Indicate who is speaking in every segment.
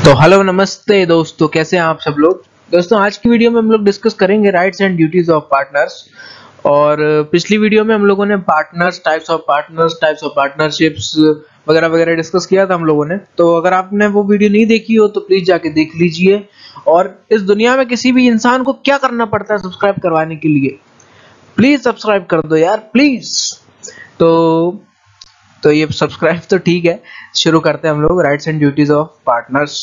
Speaker 1: तो हेलो नमस्ते दोस्तों, कैसे हैं आप सब लोग। दोस्तों आज की वीडियो में हम लोग डिस्कस करेंगे rights and duties of partners. और पिछली वीडियो में हम लोगों ने पार्टनर्स, टाइप्स ऑफ पार्टनरशिप्स वगैरह वगैरह डिस्कस किया था हम लोगों ने। तो अगर आपने वो वीडियो नहीं देखी हो तो प्लीज जाके देख लीजिए। और इस दुनिया में किसी भी इंसान को क्या करना पड़ता है सब्सक्राइब करवाने के लिए, प्लीज सब्सक्राइब कर दो यार प्लीज। तो ये सब्सक्राइब तो ठीक है, शुरू करते हैं हम लोग rights and duties of partners.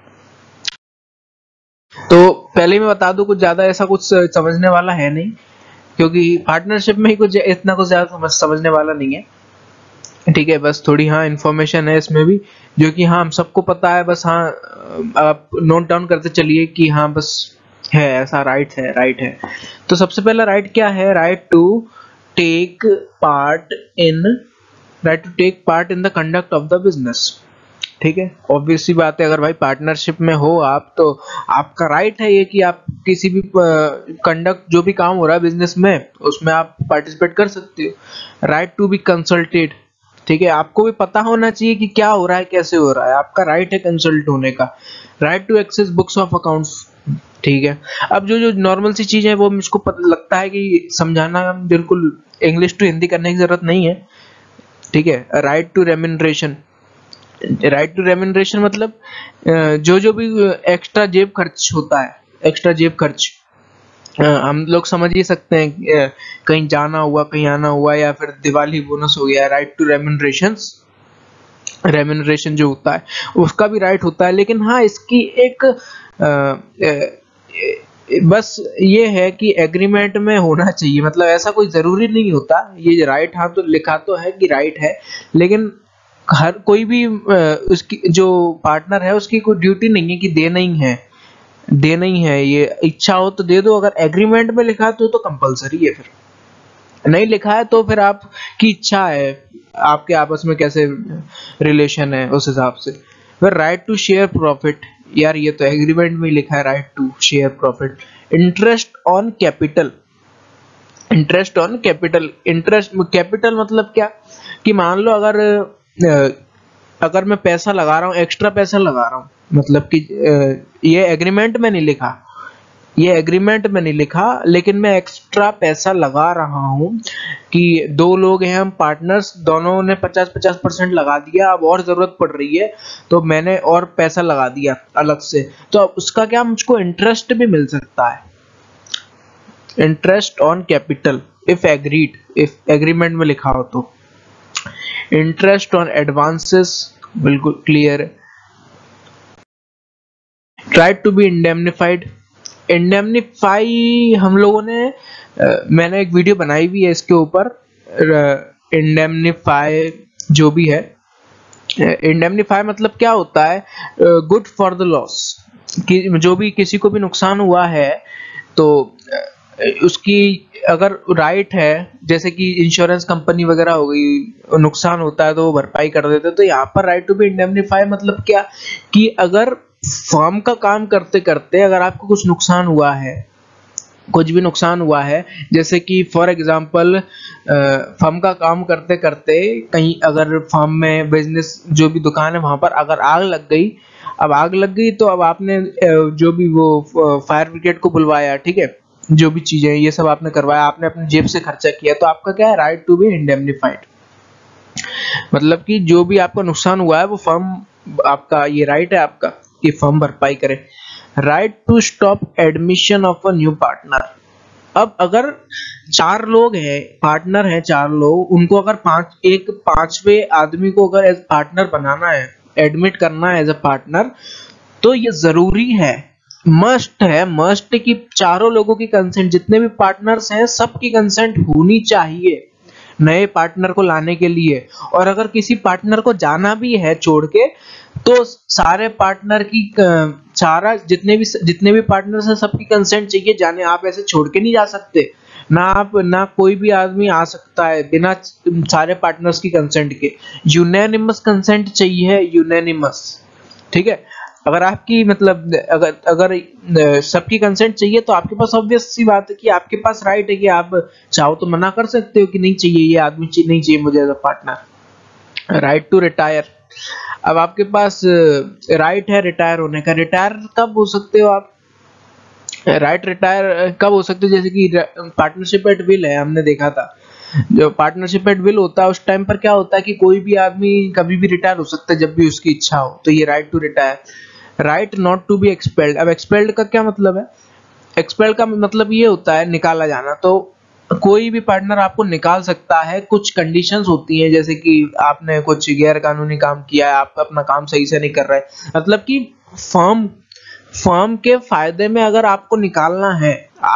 Speaker 1: तो पहले मैं बता दूं, कुछ ज्यादा ऐसा कुछ समझने वाला है नहीं, क्योंकि पार्टनरशिप में ही कुछ इतना कुछ ज्यादा समझने वाला नहीं है। ठीक है, बस थोड़ी हाँ इन्फॉर्मेशन है इसमें भी, जो कि हाँ हम सबको पता है। बस हाँ आप नोट डाउन करते चलिए कि हाँ बस है ऐसा, राइट है। तो सबसे पहला राइट क्या है? Right to take part in the conduct of the business. ठीक है, ऑब्वियस सी बात है, अगर भाई पार्टनरशिप में हो आप तो आपका राइट है ये कि आप किसी भी कंडक्ट, जो भी काम हो रहा है बिजनेस में, उसमें आप पार्टिसिपेट कर सकते हो। राइट टू बी कंसल्टेड, ठीक है, आपको भी पता होना चाहिए कि क्या हो रहा है, कैसे हो रहा है, आपका राइट है कंसल्ट होने का। Right to access books of accounts, ठीक है। अब जो जो नॉर्मल सी चीज है वो मुझको लगता है कि समझाना बिल्कुल इंग्लिश टू हिंदी करने की जरूरत नहीं है। ठीक है, right to remuneration. Right to remuneration मतलब जो जो भी एक्स्ट्रा जेब खर्च होता है, एक्स्ट्रा जेब खर्च हम लोग समझ ही सकते हैं, कहीं जाना हुआ, कहीं आना हुआ, या फिर दिवाली बोनस हो गया। राइट टू रेम्यूनरेशन जो होता है उसका भी राइट होता है, लेकिन हाँ इसकी एक बस ये है कि एग्रीमेंट में होना चाहिए। मतलब ऐसा कोई जरूरी नहीं होता ये राइट, हाँ तो लिखा तो है कि राइट है, लेकिन हर कोई भी उसकी जो पार्टनर है उसकी कोई ड्यूटी नहीं है कि देना ही है। ये इच्छा हो तो दे दो, अगर एग्रीमेंट में लिखा है तो कंपलसरी है, फिर नहीं लिखा है तो फिर आपकी इच्छा है, आपके आपस में कैसे रिलेशन है उस हिसाब से। फिर राइट टू शेयर प्रॉफिट, यार ये तो एग्रीमेंट में लिखा है, right to share profit. Interest on capital, interest capital मतलब क्या कि मान लो अगर मैं पैसा लगा रहा हूँ, एक्स्ट्रा पैसा लगा रहा हूँ, मतलब कि ये एग्रीमेंट में नहीं लिखा, लेकिन मैं एक्स्ट्रा पैसा लगा रहा हूँ कि दो लोग हैं हम पार्टनर्स, दोनों ने 50-50% लगा दिया, अब और जरूरत पड़ रही है तो मैंने और पैसा लगा दिया अलग से, तो अब उसका क्या मुझको इंटरेस्ट भी मिल सकता है। Interest on capital if agreement में लिखा हो तो। इंटरेस्ट ऑन एडवांसेस, बिल्कुल क्लियर है। Right to be indemnified, indemnify हम लोगों ने मैंने एक वीडियो बनाई भी है इसके ऊपर। इंडेमनिफाई जो भी है, इंडेमनिफाई मतलब क्या होता है? गुड फॉर द लॉस, कि जो भी किसी को भी नुकसान हुआ है तो उसकी अगर राइट है, जैसे कि इंश्योरेंस कंपनी वगैरह हो गई, नुकसान होता है तो वो भरपाई कर देते हैं। तो यहाँ पर राइट टू बी इंडेमनिफाई मतलब क्या कि अगर फर्म का काम करते करते अगर आपको कुछ नुकसान हुआ है, कुछ भी नुकसान हुआ है, जैसे कि फॉर एग्जांपल फर्म का काम करते करते कहीं अगर फर्म में बिजनेस जो भी दुकान है वहां पर अगर आग लग गई, तो अब आपने जो भी वो फायर ब्रिगेड को बुलवाया, ठीक है, जो भी चीजें ये सब आपने करवाया, आपने अपनी जेब से खर्चा किया, तो आपका क्या है? Right to be indemnified. मतलब कि जो भी आपका नुकसान हुआ है वो फर्म, आपका ये राइट है आपका कि फर्म भरपाई करे। Right to stop admission of a new partner. अब अगर 4 लोग हैं, पार्टनर हैं 4 लोग, उनको अगर एक पांचवें आदमी को अगर एज पार्टनर बनाना है, एडमिट करना है एज अ पार्टनर, तो ये जरूरी है, मस्ट कि चारों लोगों की कंसेंट, जितने भी पार्टनर्स हैं सबकी कंसेंट होनी चाहिए नए पार्टनर को लाने के लिए। और अगर किसी पार्टनर को जाना भी है छोड़ के, तो सारे पार्टनर की जितने भी पार्टनर्स हैं सबकी कंसेंट चाहिए जाने। आप ऐसे छोड़ के नहीं जा सकते, ना कोई भी आदमी आ सकता है बिना सारे पार्टनर्स की कंसेंट के। यूनानिमस कंसेंट चाहिए, यूनानिमस, ठीक है। अगर आपकी मतलब अगर सबकी कंसेंट चाहिए तो आपके पास ऑब्वियस सी बात है कि आपके पास राइट है कि आप चाहो तो मना कर सकते हो कि नहीं चाहिए, ये आदमी नहीं चाहिए मुझे as a partner. Right to retire, अब आपके पास राइट है रिटायर होने का। रिटायर कब हो सकते हो आप? राइट रिटायर कब हो सकते हो? जैसे कि पार्टनरशिप एट विल है, हमने देखा था। जो पार्टनरशिप एट विल होता है उस टाइम पर क्या होता है कि कोई भी आदमी कभी भी रिटायर हो सकता है जब भी उसकी इच्छा हो। तो ये right to retire. Right not to be expelled. अब एक्सपेल्ड का क्या मतलब है? एक्सपेल्ड का मतलब ये होता है निकाला जाना। तो कोई भी पार्टनर आपको निकाल सकता है, कुछ कंडीशंस होती हैं, जैसे कि आपने कुछ गैर कानूनी काम किया है, आप अपना काम सही से नहीं कर रहे, मतलब कि फर्म के फायदे में अगर आपको निकालना है,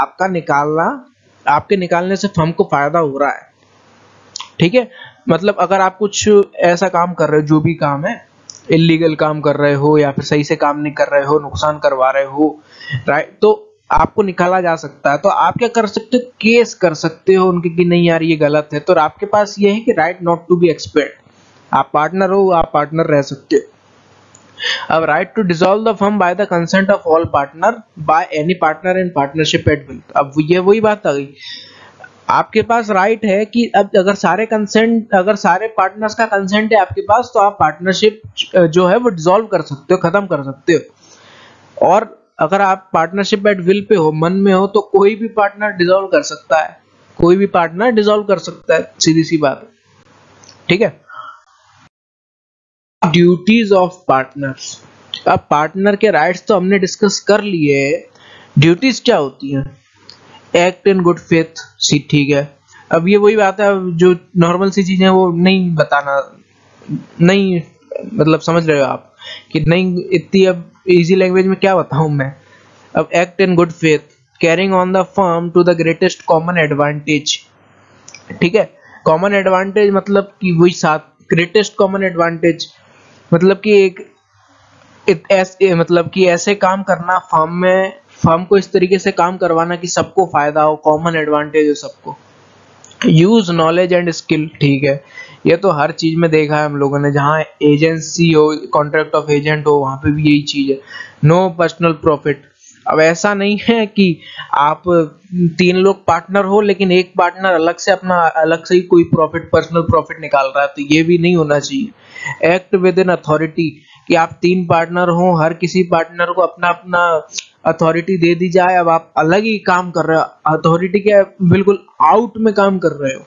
Speaker 1: आपके निकालने से फर्म को फायदा हो रहा है, ठीक है। मतलब अगर आप कुछ ऐसा काम कर रहे हो, जो भी काम है, इलीगल काम कर रहे हो या फिर सही से काम नहीं कर रहे हो, नुकसान करवा रहे हो, राइट, तो आपको निकाला जा सकता है। तो आप क्या कर सकते हो? केस कर सकते हो उनके कि नहीं यार ये गलत है। तो आपके पास ये है कि right not to be expelled. आप पार्टनर हो, आप पार्टनर रह सकते हो। अब right to dissolve the firm by the consent of all partner by any partner in partnership at will. अब ये वही बात आ गई, आपके पास राइट है कि अब अगर सारे पार्टनर्स का कंसेंट है आपके पास, तो आप पार्टनरशिप जो है वो डिसॉल्व कर सकते हो, खत्म कर सकते हो। और अगर आप पार्टनरशिप एट विल पे हो, मन में हो, तो कोई भी पार्टनर डिसॉल्व कर सकता है, कोई भी पार्टनर डिसॉल्व कर सकता है, सीधी सी बात है, ठीक है। Duties of partners. अब पार्टनर के राइट्स तो हमने डिस्कस कर लिए, ड्यूटीज क्या होती हैं? Act in good faith, see ठीक है। अब ये वही बात है, जो नॉर्मल सी चीजें वो नहीं बताना, नहीं मतलब समझ रहे हो आप कि नहीं, इतनी अब इजी लैंग्वेज में क्या बताऊं मैं। अब act in good faith, carrying on the firm to the greatest common advantage, ठीक है। कॉमन एडवांटेज मतलब कि वही साथ, ग्रेटेस्ट कॉमन एडवांटेज मतलब कि मतलब कि ऐसे काम करना फर्म को इस तरीके से काम करवाना कि सबको फायदा हो, कॉमन एडवांटेज हो सबको। यूज नॉलेज एंड स्किल, ठीक है, ये तो हर चीज में देखा है हम लोगों ने, जहाँ एजेंसी हो, कॉन्ट्रैक्ट ऑफ एजेंट हो, वहां पे भी यही चीज है। No personal profit. अब ऐसा नहीं है कि आप 3 लोग पार्टनर हो लेकिन एक पार्टनर अलग से ही कोई प्रॉफिट, पर्सनल प्रॉफिट निकाल रहा है, तो ये भी नहीं होना चाहिए। एक्ट विद इन अथॉरिटी, कि आप 3 पार्टनर हो, हर किसी पार्टनर को अपना अपना अथॉरिटी दे दी जाए, अब आप अलग ही काम कर रहे हो, अथॉरिटी के बिल्कुल आउट में काम कर रहे हो।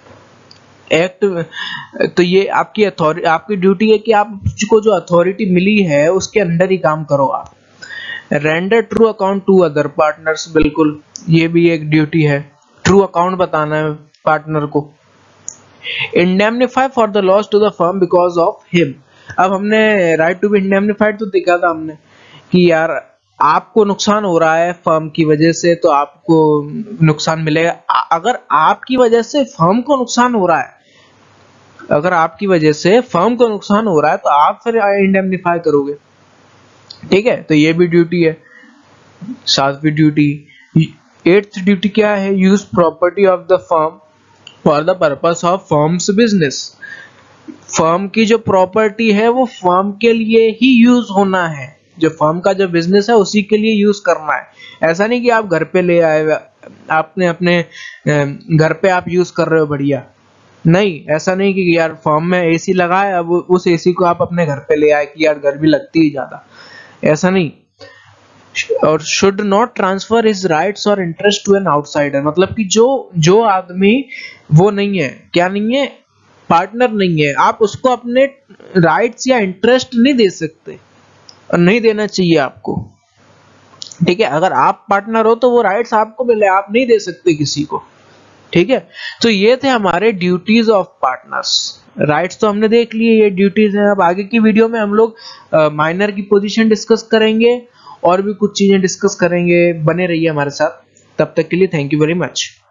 Speaker 1: एक्ट, तो ये आपकी ड्यूटी है कि आपको जो अथॉरिटी मिली है उसके अंदर ही काम करो आप। Render true account to other partners, बिल्कुल ये भी एक ड्यूटी है, ट्रू अकाउंट बताना है पार्टनर को। Indemnify for the loss to the firm because of him. अब हमने राइट टू बी इंडेमनिफाइड तो देखा था हमने कि यार आपको नुकसान हो रहा है फर्म की वजह से, तो आपको नुकसान मिलेगा। अगर आपकी वजह से फर्म को नुकसान हो रहा है, अगर आपकी वजह से फर्म को नुकसान हो रहा है, तो आप फिर इंडेमनिफाई करोगे, ठीक है। तो ये भी ड्यूटी है। 7वीं ड्यूटी। 8th ड्यूटी क्या है? Use property of the firm for the purpose of firm's business. Firm की जो प्रॉपर्टी है वो फर्म के लिए ही यूज होना है, जो फर्म का जो बिजनेस है उसी के लिए यूज करना है। ऐसा नहीं कि आप घर पे ले आए, आपने अपने घर पे आप यूज कर रहे हो बढ़िया, नहीं, ऐसा नहीं कि यार फर्म में एसी लगा है, अब उस एसी को आप अपने घर पे ले आए कि यार गर्मी लगती है ज्यादा, ऐसा नहीं। और should not transfer his rights और इंटरेस्ट टू एन आउटसाइडर, मतलब कि जो आदमी वो नहीं है, क्या नहीं है, पार्टनर नहीं है, आप उसको अपने राइट्स या इंटरेस्ट नहीं दे सकते और नहीं देना चाहिए आपको, ठीक है। अगर आप पार्टनर हो तो वो राइट्स आपको मिले, आप नहीं दे सकते किसी को, ठीक है। तो ये थे हमारे ड्यूटीज ऑफ पार्टनर्स। राइट्स तो हमने देख लिए, ये ड्यूटीज हैं। अब आगे की वीडियो में हम लोग माइनर की पोजीशन डिस्कस करेंगे और भी कुछ चीजें डिस्कस करेंगे। बने रहिए हमारे साथ, तब तक के लिए थैंक यू वेरी मच।